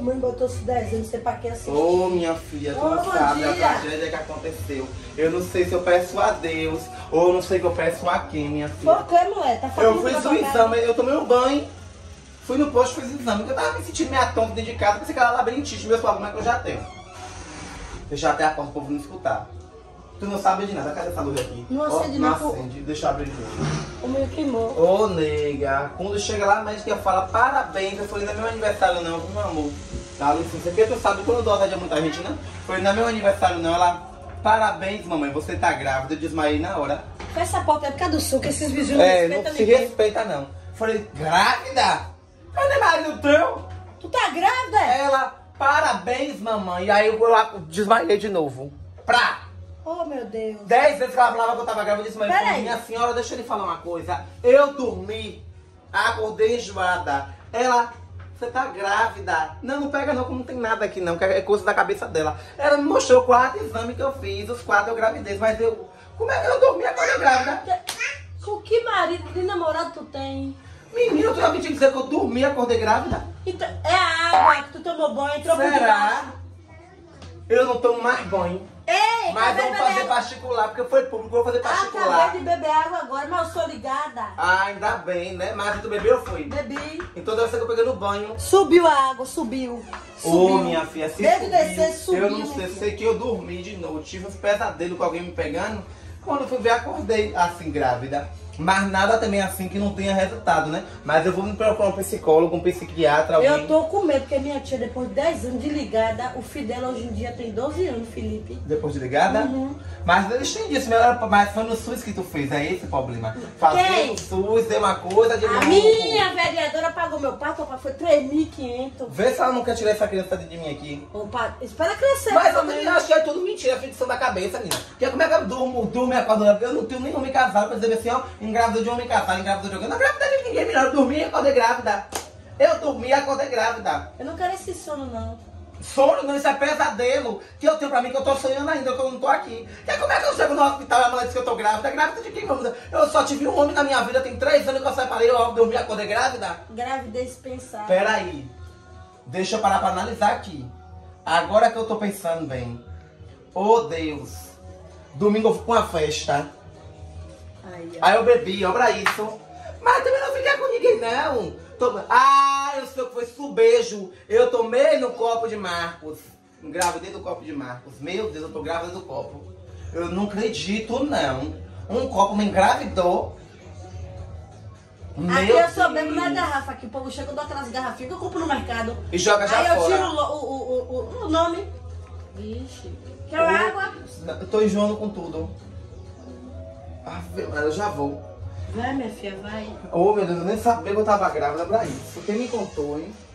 mãe botou-se 10 anos, você pra que assim? Ô, minha filha, tu não sabe a tragédia que aconteceu. Eu não sei se eu peço a Deus, ou eu não sei que eu peço a quem, minha filha. Por que, mulher? Tá fazendo Eu fiz o exame, eu tomei um banho, fui no posto e fiz o exame, porque eu tava me sentindo meio tonta dentro de casa, pensei que era labirintite, meus problemas que eu já tenho. Fechar até a porta pro povo não escutar. Tu não sabe de nada, cadê essa luz aqui? Não acende, não. não. Acende, deixa eu abrir de novo. O meu queimou. Ô, nega, quando chega lá, a médica fala parabéns. Eu falei, não é meu aniversário não, meu amor. Dá licença, porque tu sabe quando dó de muita gente, né? Falei, não é meu aniversário não. Ela, parabéns, mamãe, você tá grávida. Eu desmaiei na hora. Fecha essa porta, é por causa do sul, que esses vizinhos não respeitam não se ninguém. respeita não. Falei, grávida? Eu nem marido teu. Tu tá grávida? Ela, parabéns, mamãe. E aí eu desmaiei de novo. Oh, meu Deus. 10 vezes que ela falava que eu tava grávida, eu disse, mas Peraí. minha senhora, deixa eu lhe falar uma coisa. Eu dormi, acordei enjoada. Ela, você tá grávida. Não pega não, que não tem nada aqui não, que é coisa da cabeça dela. Ela me mostrou 4 exames que eu fiz, os 4 eu gravidez, mas como é que eu dormi agora grávida? Com que marido, que namorado tu tem? Menino, tu já me tinha que dizer que eu dormi, acordei grávida? Então, é a água que tu tomou banho, entrou por debaixo. Será? Eu não tomo mais banho. Ei, Mas vamos fazer particular, porque foi público, eu vou fazer particular. Acabei de beber água agora, mas eu sou ligada. Ah, ainda bem, né? Mas tu bebeu ou foi? Bebi. Então deve ser que eu peguei no banho. Subiu a água, subiu. Ô, minha filha, se Desde subiu, descer, subiu. eu não sei que eu dormi de noite. Tive uns pesadelos com alguém me pegando. Quando eu fui ver, acordei assim, grávida. Mas nada também assim que não tenha resultado, né? Mas eu vou me procurar um psicólogo, um psiquiatra, alguém. Eu tô com medo, porque minha tia, depois de 10 anos de ligada, o filho dela hoje em dia tem 12 anos, Felipe. Depois de ligada? Uhum. Mas eles têm disso, mas foi no SUS que tu fez, é esse o problema. Fazer Quem? no SUS, deu uma coisa de A louco. minha vereadora pagou meu parto, papai, foi 3.500. Vê se ela não quer tirar essa criança de mim aqui. Opa, espera crescer. Mas eu pelo também menos. acho que é tudo mentira, ficção da cabeça, menina. Porque como é que eu durmo e acordo? Eu não tenho nem homem casado pra dizer assim, ó, engravidou de homem casado, engravidou de alguém. Não engravidei de ninguém, menina. Eu dormi e acordei grávida. Eu dormi e acordei grávida. Eu não quero esse sono, não. Sono não, isso é pesadelo que eu tenho pra mim, que eu tô sonhando ainda, que eu não tô aqui. E como é que eu chego no hospital e a mulher diz que eu tô grávida? Grávida de quem, meu Deus? Eu só tive um homem na minha vida, tem 3 anos que eu separei, eu dormi e acordei grávida? Gravidez pensada. Peraí, deixa eu parar pra analisar aqui. Agora que eu tô pensando bem. Oh, Deus. Domingo eu fui pra uma festa. Aí eu bebi, ó pra isso. Mas também não fiquei com ninguém, não. Eu sei o que foi subejo. Eu tomei no copo de Marcos. Engravidei do copo de Marcos. Meu Deus, eu tô grávida do copo. Eu não acredito, não. Um copo me engravidou. Aqui eu só bebo na garrafa, aqui o povo chega, eu dou aquelas garrafinhas que eu compro no mercado. E joga já aí fora. Aí eu tiro o nome. Vixe. Quer água? Eu tô enjoando com tudo. Mas eu já vou. Vai, minha filha, vai. Ô, meu Deus, eu nem sabia que eu tava grávida pra isso. Quem me contou, hein?